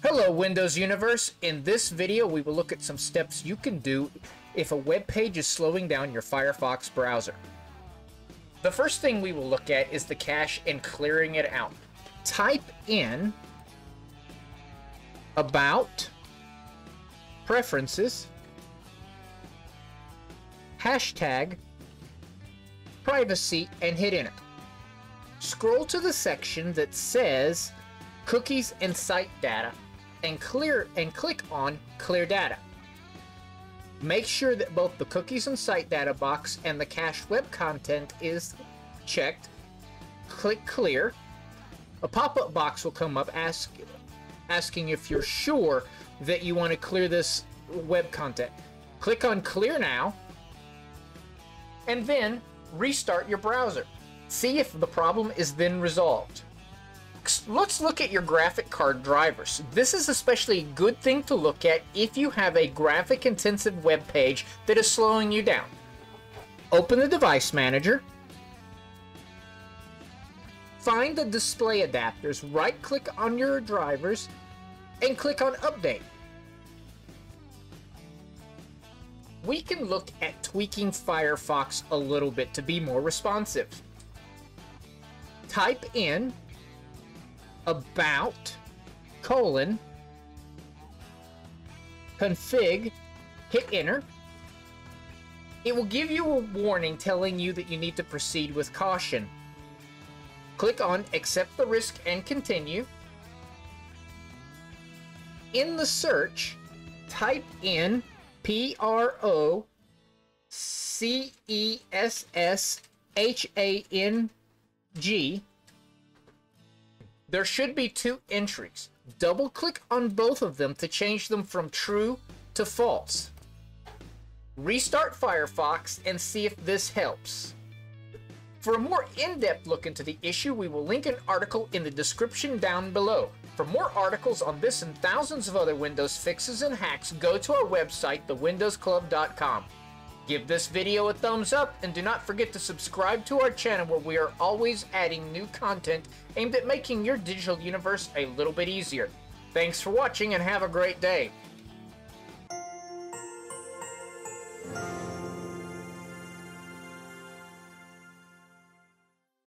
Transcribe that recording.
Hello Windows Universe! In this video we will look at some steps you can do if a web page is slowing down your Firefox browser. The first thing we will look at is the cache and clearing it out. Type in About, Preferences, hashtag, Privacy, and hit enter. Scroll to the section that says Cookies and Site Data and click on Clear Data. Make sure that both the Cookies and Site Data box and the Cached Web Content is checked. Click Clear. A pop-up box will come up asking if you're sure that you want to clear this web content. Click on Clear Now and then restart your browser. See if the problem is then resolved. Let's look at your graphic card drivers. This is especially a good thing to look at if you have a graphic intensive web page that is slowing you down. Open the device manager. Find the display adapters, right click on your drivers and click on update. We can look at tweaking Firefox a little bit to be more responsive. Type in About, config, hit enter. It will give you a warning telling you that you need to proceed with caution. Click on Accept the Risk and Continue. In the search, type in PROCESSHANG. There should be two entries. Double click on both of them to change them from true to false. Restart Firefox and see if this helps. For a more in-depth look into the issue, we will link an article in the description down below. For more articles on this and thousands of other Windows fixes and hacks, go to our website, thewindowsclub.com. Give this video a thumbs up and do not forget to subscribe to our channel where we are always adding new content aimed at making your digital universe a little bit easier. Thanks for watching and have a great day.